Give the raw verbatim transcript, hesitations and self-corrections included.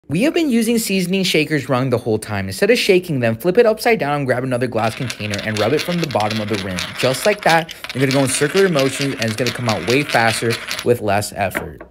We have been using seasoning shakers wrong the whole time. Instead of shaking them, flip it upside down and grab another glass container and rub it from the bottom of the rim. Just like that, you're going to go in circular motions and it's going to come out way faster with less effort.